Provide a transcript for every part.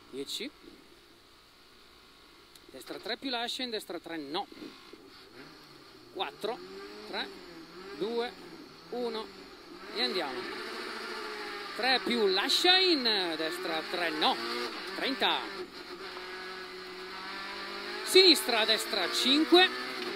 10, destra 3 più lascia, in destra 3 no, 4, 3, 2, 1 e andiamo, 3 più lascia, in destra 3 no, 30, sinistra, destra 5,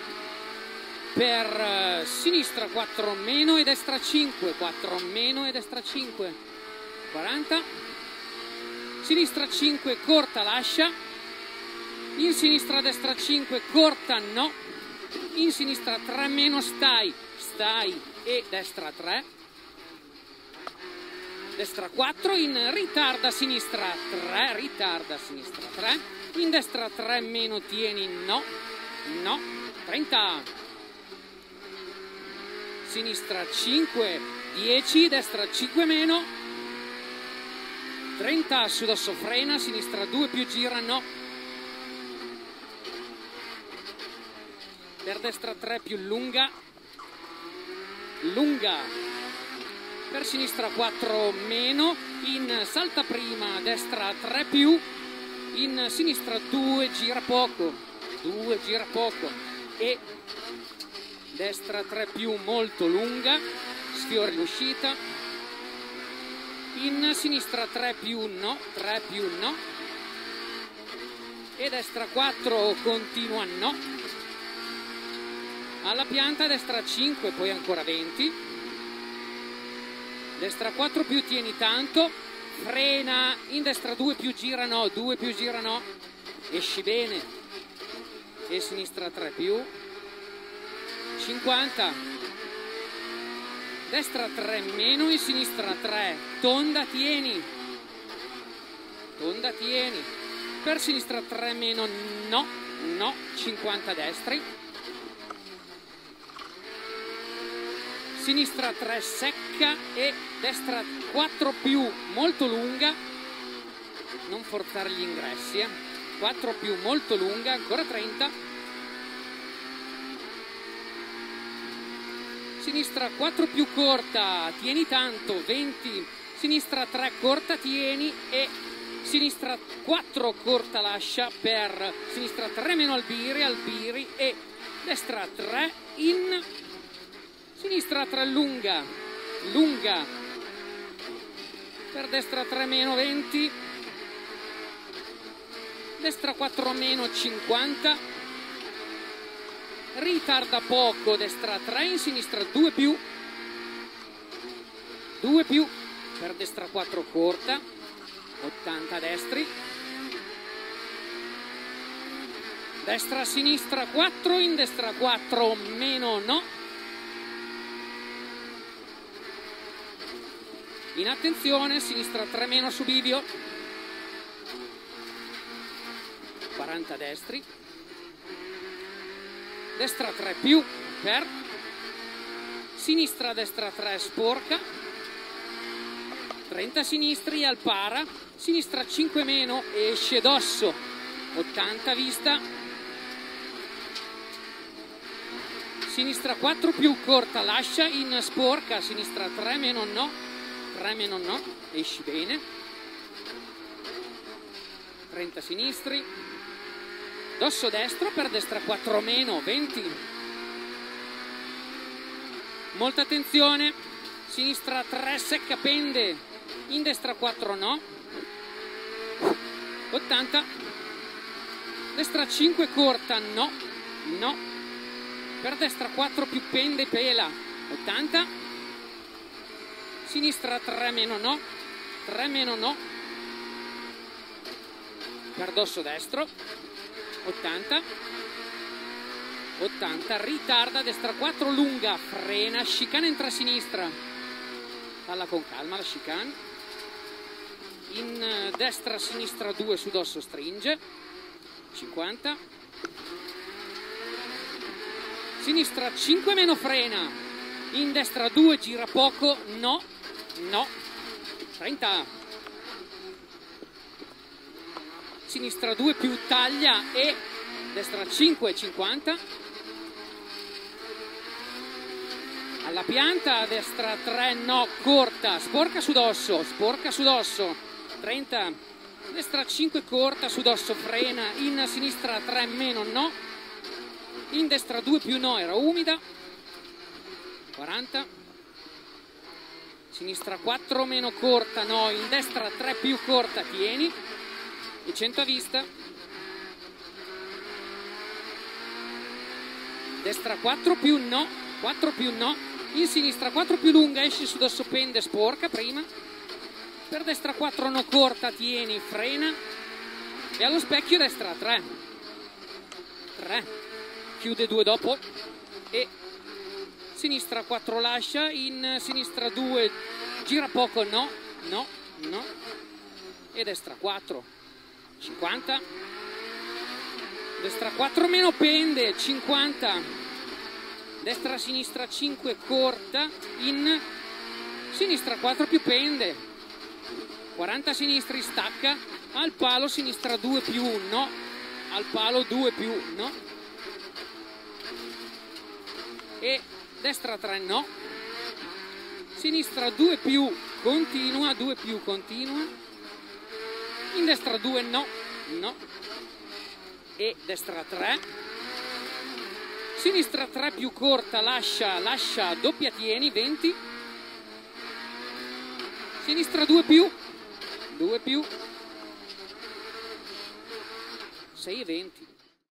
per sinistra 4 meno e destra 5, 4 meno e destra 5, 40, sinistra 5 corta lascia, in sinistra destra 5 corta no, in sinistra 3 meno stai e destra 3, destra 4, in ritarda sinistra 3, ritarda sinistra 3, in destra 3 meno tieni no, 30, sinistra 5, 10, destra 5 meno, 30, sudosso frena, sinistra 2 più gira no, per destra 3 più lunga, per sinistra 4 meno, in salta prima, destra 3 più, in sinistra 2 gira poco e destra 3 più molto lunga, sfiori l'uscita, in sinistra 3 più no, e destra 4 continua no, alla pianta destra 5, poi ancora 20, destra 4 più tieni tanto, frena, in destra 2 più gira no, esci bene, e sinistra 3 più, 50, destra 3 meno, in sinistra 3, tonda tieni, per sinistra 3 meno no, 50 destri, sinistra 3 secca e destra 4 più molto lunga, non forzare gli ingressi, 4 più molto lunga, ancora 30, sinistra 4 più corta, tieni tanto, 20, sinistra 3 corta, tieni e sinistra 4 corta lascia, per sinistra 3 meno albiri e destra 3 in, sinistra 3 lunga, per destra 3 meno 20, destra 4 meno 50, ritarda poco, destra 3, in sinistra 2 più, per destra 4 corta, 80 destri, destra sinistra 4, in destra 4 meno no, in attenzione, sinistra 3 meno su bivio, 40 destri, destra 3 più, per sinistra destra 3 sporca, 30 sinistri al para, sinistra 5 meno esce d'osso, 80 vista, sinistra 4 più corta lascia, in sporca, sinistra 3 meno no, esci bene, 30 sinistri, dosso destro, per destra 4 meno, 20, molta attenzione, sinistra 3 secca pende, in destra 4 no, 80, destra 5 corta no, per destra 4 più pende pela, 80, sinistra 3 meno no, per dosso destro, 80, ritarda, destra 4 lunga, frena, chicane entra a sinistra, falla con calma la chicane, in destra sinistra 2 su dosso stringe, 50, sinistra 5 meno frena, in destra 2 gira poco, no, 30, sinistra 2 più taglia e destra 5, 50, alla pianta, destra 3 no, corta, sporca su dosso, 30, destra 5 corta, su dosso frena, in sinistra 3 meno no, in destra 2 più no, era umida, 40, sinistra 4 meno corta no, in destra 3 più corta tieni, e 100 a vista, destra 4 più no, 4 più no, in sinistra 4 più lunga, esci su dosso pende, sporca prima, per destra 4 no corta, tieni, frena, e allo specchio destra 3, 3, chiude 2 dopo, e sinistra 4 lascia, in sinistra 2, gira poco, no, no, no, e destra 4, 50, destra 4 meno pende, 50, destra sinistra 5 corta, in sinistra 4 più pende, 40 sinistri stacca, al palo sinistra 2 più no, al palo 2 più no, e destra 3 no, sinistra 2 più continua, 2 più continua, in destra 2 no, no, e destra 3, sinistra 3 più corta, lascia, lascia, doppia tieni, 20, sinistra 2 più, 6 e 20.